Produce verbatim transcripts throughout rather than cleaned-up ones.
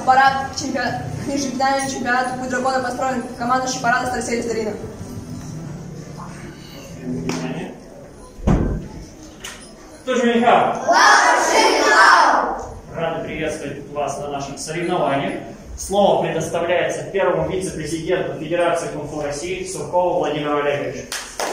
парад к, чемпион... к межрегиональному чемпионату «Путь дракона» построен командующий парада Старосель Старина. Кто же Михаил? Михаил! Рады приветствовать вас на наших соревнованиях. Слово предоставляется первому вице-президенту Федерации кунг-фу России Суркову Владимиру Олеговичу.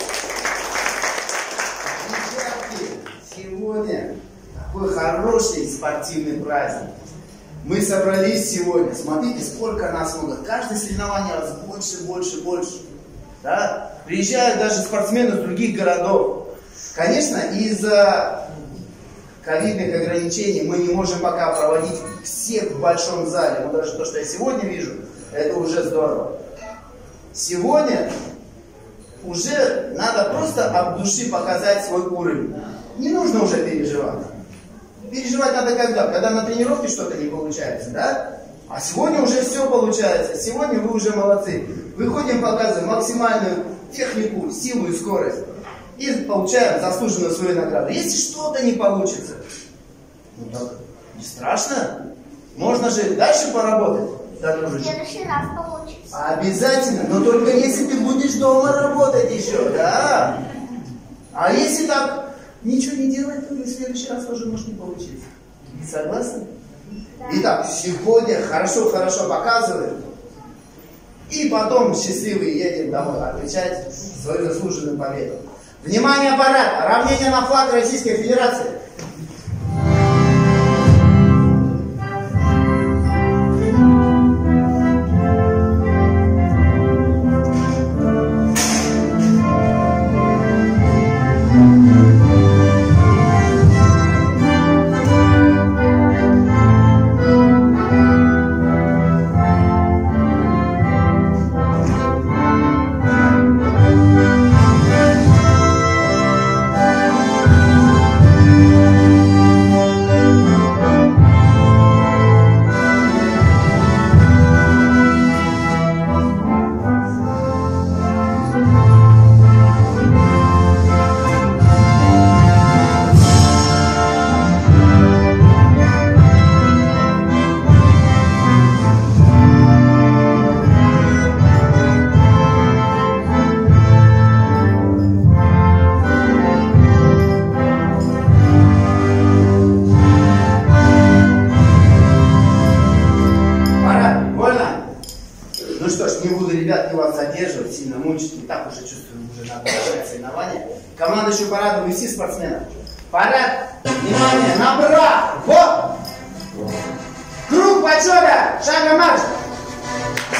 Сегодня такой хороший спортивный праздник. Мы собрались сегодня. Смотрите, сколько нас много. Каждое соревнование раз больше, больше, больше. Да? Приезжают даже спортсмены из других городов. Конечно, из-за ковидных ограничений мы не можем пока проводить всех в большом зале. Но даже то, что я сегодня вижу, это уже здорово. Сегодня уже надо просто от души показать свой уровень. Не нужно уже переживать. Переживать надо когда? Когда на тренировке что-то не получается, да? А сегодня уже все получается. Сегодня вы уже молодцы. Выходим, показываем максимальную технику, силу и скорость. И получаем заслуженную свою награду. Если что-то не получится, ну так не страшно. Можно же дальше поработать. Да, В следующий раз получится. Обязательно, но только если ты будешь дома работать еще, да? А если так ничего не делать, то в следующий раз тоже может не получиться. Согласны? Да. Итак, сегодня хорошо-хорошо показываем. И потом счастливые едем домой отмечать свою заслуженную победу. Внимание, аппарат! Равнение на флаг Российской Федерации. Ну что ж, не буду, ребят, не вас задерживать, сильно мучить. И так уже чувствую, уже надо начать соревнования. Командующий парадом вести спортсменов. Парад, внимание, на брак! Вот! Круг почета, шагом марш!